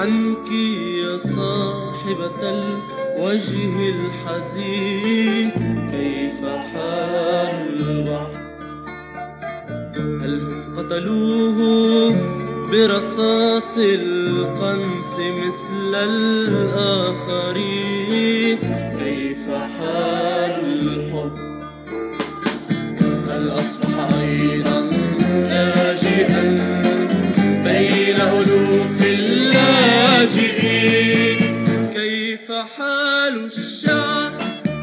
عنك يا صاحبة الوجه الحزين، كيف حال البحر؟ هل هم قتلوه برصاص القنص مثل الآخرين؟ كيف حال الحب؟ هل أصبح أيضا لاجئا بين ألوف اللاجئين؟ كيف حال الشعب؟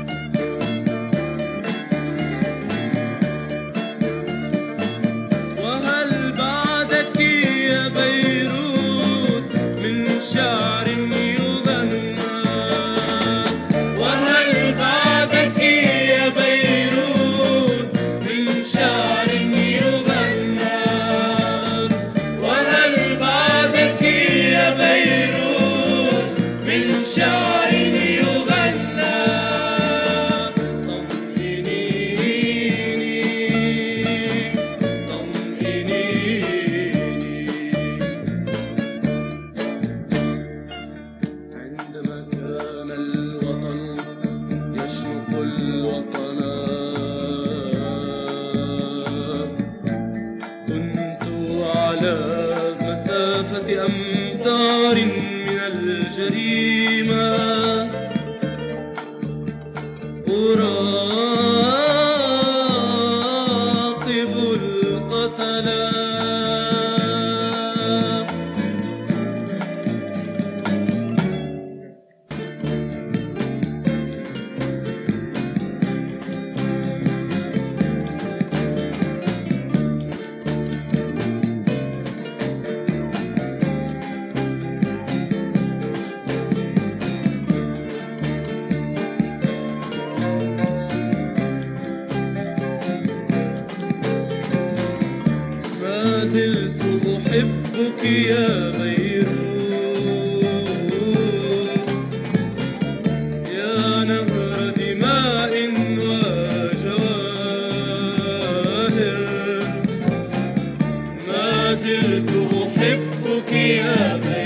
وهل بعدك يا بيروت من شعر يغنى؟ وهل بعدك يا بيروت من شعر يغنى؟ وهل بعدك يا بيروت من شعر يغنى؟ عندما كان الوطن يشنق الوطن، كنت على مسافة أمتار من الجريمة أراقب القتلى. ما زلت أحبك يا بيروت، يا نهر دماء وجواهر. ما زلت أحبك يا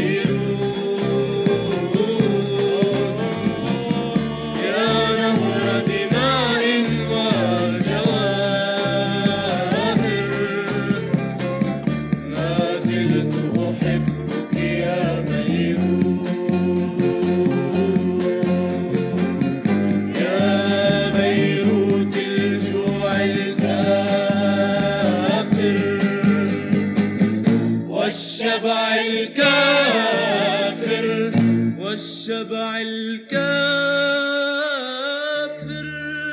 بيروت، يا نهر دماء وجواهر. ما زلت أحبك يا بيروت، يا بيروت الجوع الكافر والشبع الكافر والشبع الكافر.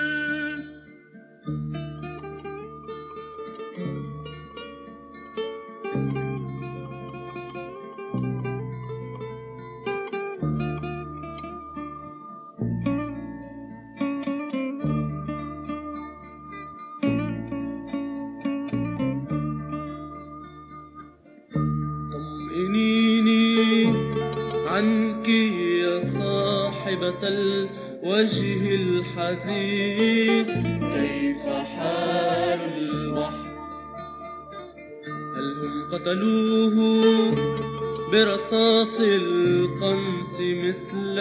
طمئنيني عنك يا صاحبة الوجه الحزين، كيف حال البحر؟ هل هم قتلوه برصاص القنص مثل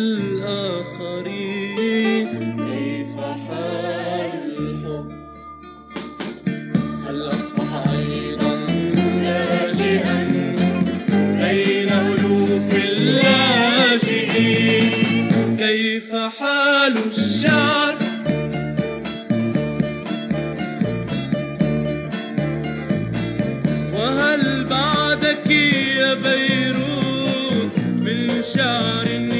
الآخرين؟ كيف حال الحب؟ هل أصبح أيضا لاجئا بين ألوف اللاجئين؟ كيف حال الشعر؟ وهل بعدك يا بيروت من شعر